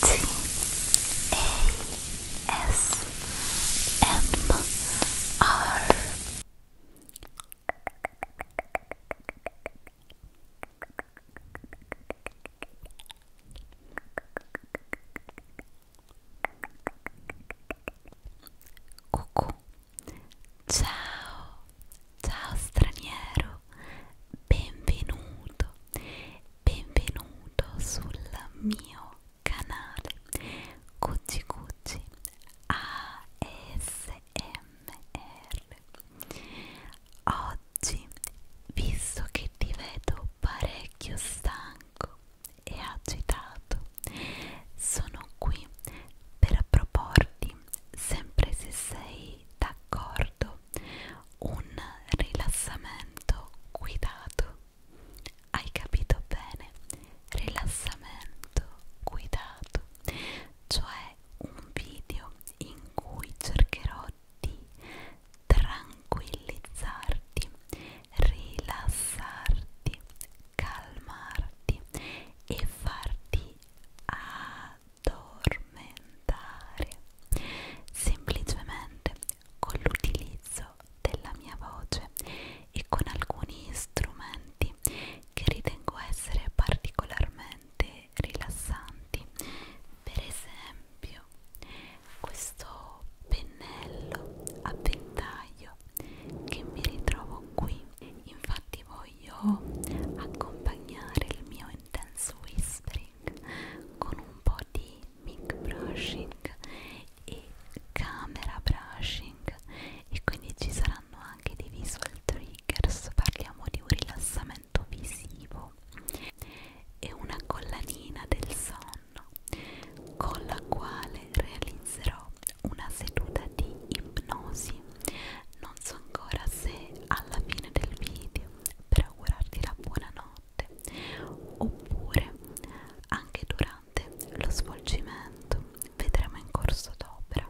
Cucù. Ciao, ciao straniero, benvenuto, benvenuto sul mio canale Cucci Cucci ASMR. Oggi, visto che ti vedo parecchio stanco e agitato, sono qui per proporti, sempre se sei d'accordo, un rilassamento guidato. Hai capito bene? Rilassamento guidato, cioè un video in cui cercherò di tranquillizzarti, rilassarti, calmarti e farti addormentare semplicemente con l'utilizzo della mia voce e con alcuni strumenti che ritengo essere particolarmente rilassanti. Per esempio, questo pennello a ventaglio che mi ritrovo qui. Infatti voglio accompagnare il mio intense whispering con un po' di mic brushing e camera brushing, e quindi ci saranno anche dei visual triggers. Parliamo di un rilassamento visivo e una collanina del sonno con la quale realizzerò una seduta di ipnosi. Non so ancora se alla fine del video, per augurarti la buonanotte, oppure anche durante lo svolgimento, vedremo in corso d'opera.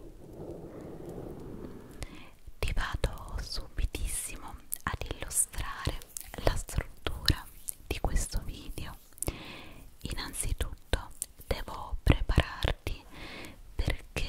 Ti vado subitissimo ad illustrare la struttura di questo video. Innanzitutto devo prepararti, perché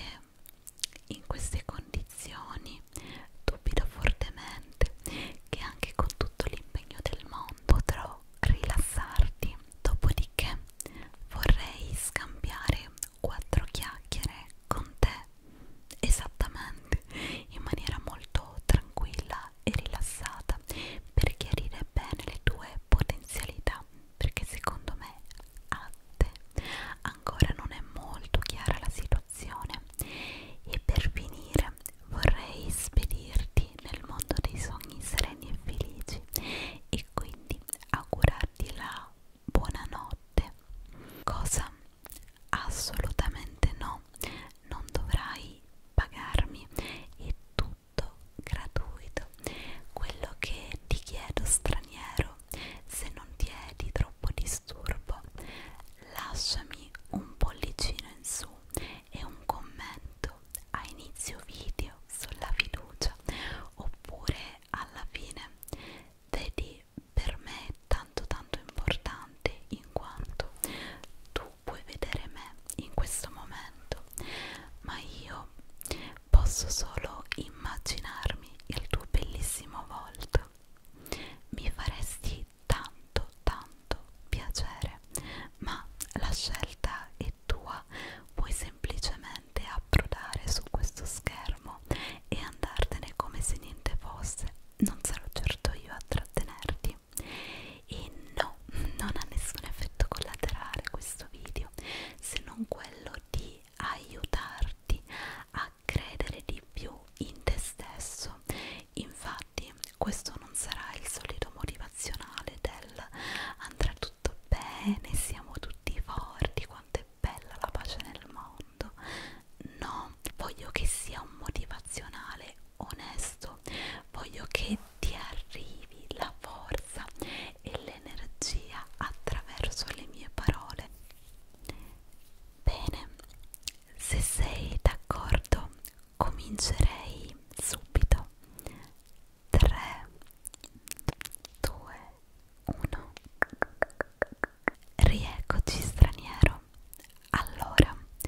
in queste condizioni dubito fortemente che anche con tutto l'impegno del mondo potrò rilassarti. Dopodiché vorrei scambiare quattro chiacchiere con te, esattamente in maniera molto tranquilla e rilassata, per chiarire bene le tue potenzialità, perché secondo me a te ancora non è molto chiara la situazione. E per finire vorrei spedirti nel mondo dei sogni sereni e felici, e quindi augurarti la buonanotte. Cosa assolutamente no, non dovrai pagarmi, è tutto gratuito. Quello che ti chiedo, straniero, se non ti è di troppo disturbo, lasciami un pollicino in su e un commento a inizio video sulla fiducia, oppure alla fine. Vedi, per me è tanto importante, in quanto tu puoi vedere me in questo momento, ma io posso solo immaginarmi il tuo bellissimo volto. Mi faresti tanto piacere, ma la scelta è tua. Puoi semplicemente approdare su questo schermo e andartene come se niente fosse. Non sarò certo io a trattenerti. E no, non ha nessun effetto collaterale questo video, se non quello di aiutarti a credere di più in te stesso. Infatti questo non sarà il solito motivazionale del andrà tutto bene, siamo tutti forti, quanto è bella la pace nel mondo. No, voglio che sia un motivazionale onesto, voglio che ti arrivi la forza e l'energia attraverso le mie parole. Bene, se sei d'accordo, comincerei subito. 3, 2, 1. Rieccoci, straniero. Allora,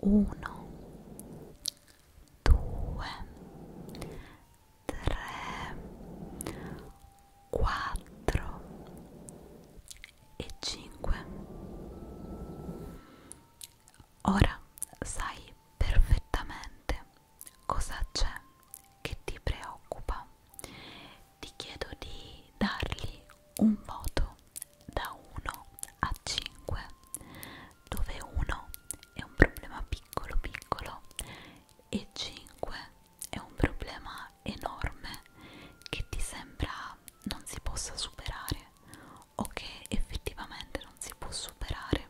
1, 2, 3, 4 e 5. Ora sai perfettamente cosa c'è che ti preoccupa. Ti chiedo di dargli un voto da 1 a 5, dove 1 è un problema piccolo piccolo e 5 è un problema enorme che ti sembra non si possa superare o che effettivamente non si può superare.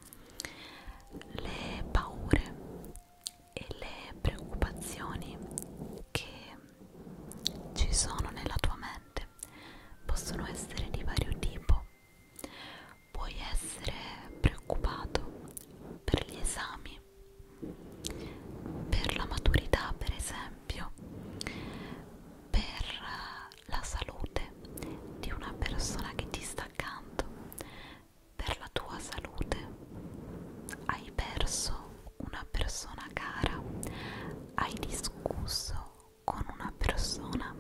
Le paure e le preoccupazioni che ci sono nella tua mente possono essere di vario tipo. Puoi essere preoccupato per gli esami, per la maturità per esempio, per la salute di una persona che ti sta accanto, per la tua salute. Hai perso una persona cara, hai discusso con una persona,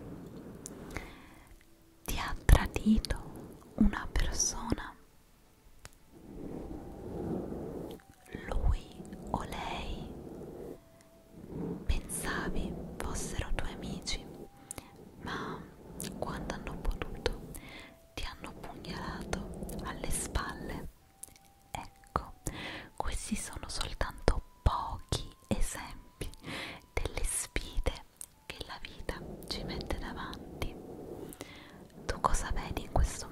ti ha tradito una persona, lui o lei pensavi fossero tuoi amici, ma quando hanno potuto ti hanno pugnalato alle spalle. Ecco, questi sono soltanto pochi esempi delle sfide che la vita ci mette davanti. Tu cosa vedi in questo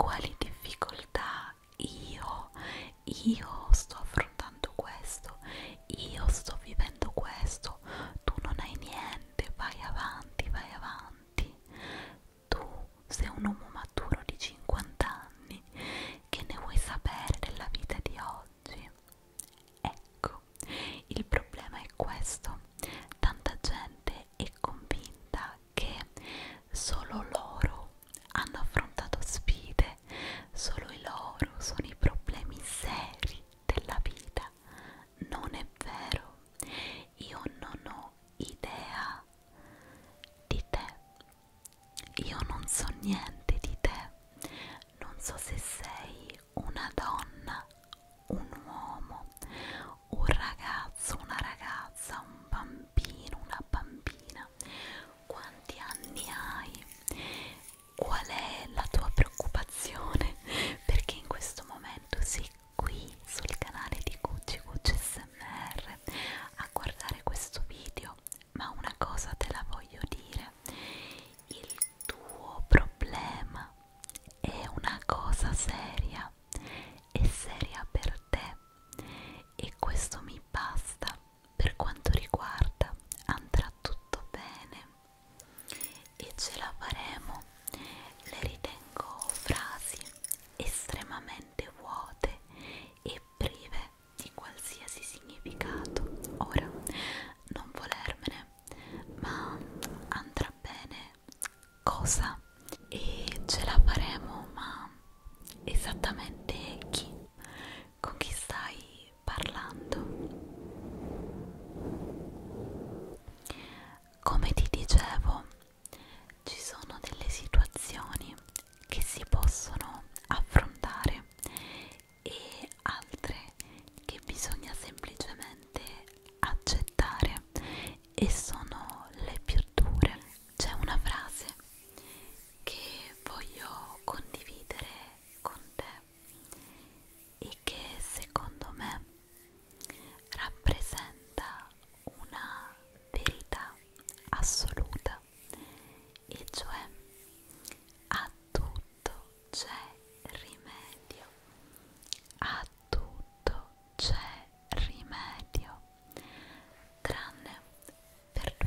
quali difficoltà io sto affrontando questo, io sto vivendo questo, tu non hai niente, vai avanti, vai avanti. Tu sei un uomo maturo di 50 anni, che ne vuoi sapere della vita di oggi? Ecco, il problema è questo: tanta gente è convinta che solo loro hanno affrontato sfide, solo i loro sono i problemi seri della vita. Non è vero, io non ho idea di te, io non so niente di te, non so se sei una donna, un uomo, un ragazzo, una ragazza, un bambino, una bambina, quanti anni hai, qual è la tua preoccupazione, perché in questo momento sei qui sul canale di Gucci Gucci SMR a guardare questo video. Ma una cosa te la voglio dire: il tuo problema è una cosa seria, è seria per te, e questo mi basta. Per quanto riguarda, andrà tutto bene e ce la faremo. Le ritengo frasi estremamente vuote e prive di qualsiasi significato. Ora, non volermene, ma andrà bene. Cosa? E ce la faremo, ma esattamente chi? Con chi stai parlando? Come ti dicevo, ci sono delle situazioni che si possono affrontare e altre che bisogna semplicemente accettare, e sono le più dure. C'è una frase che voglio condividere con te e che secondo me rappresenta una verità assoluta, e cioè: a tutto c'è rimedio, a tutto c'è rimedio, tranne per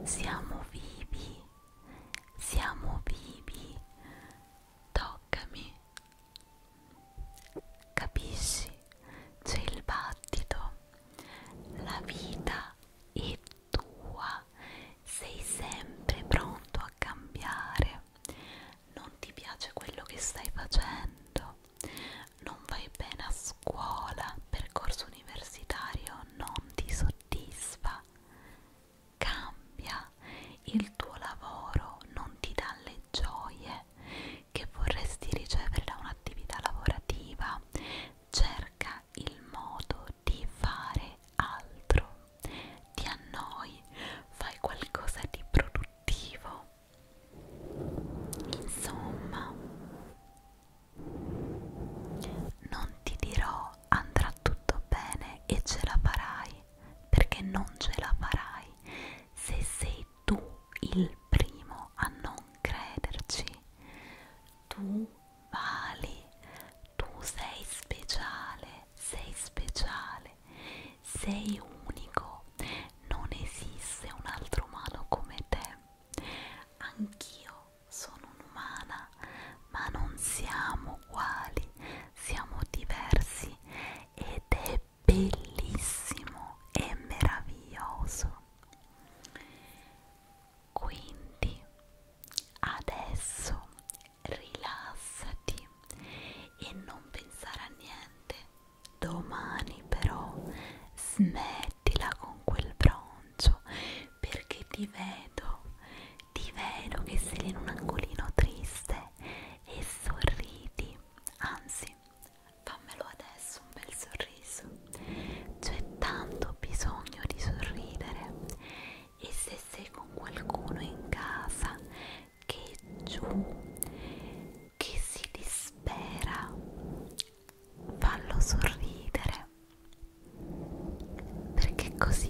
siamo vivi, siamo vivi. Toccami, capisci? C'è il battito, la vita è tua, sei sempre pronto a cambiare. Non ti piace quello che stai facendo, non vai bene a scuola, percorso universitario non ti soddisfa, cambia, il tuo lavoro non ti dà le gioie che vorresti ricevere da un'attività lavorativa, cerca il modo di fare altro, ti annoi, fai qualcosa di produttivo. Insomma, non ti dirò andrà tutto bene e ce la farai, perché non ce la farai se sei tu il primo a non crederci. Tu vali, tu sei speciale, sei unico, non esiste un altro umano come te. Anch'io sono un'umana, ma non siamo uguali, siamo diversi ed è bellissimo, è meraviglioso. Quindi adesso rilassati e non pensare a niente. Domani però smettila con quel broncio, perché ti vedo che sei in un angolino triste e sorridi, anzi fammelo adesso un bel sorriso, c'è tanto bisogno di sorridere. E se sei con qualcuno in casa che è giù, che si dispera, fallo sorridere, perché così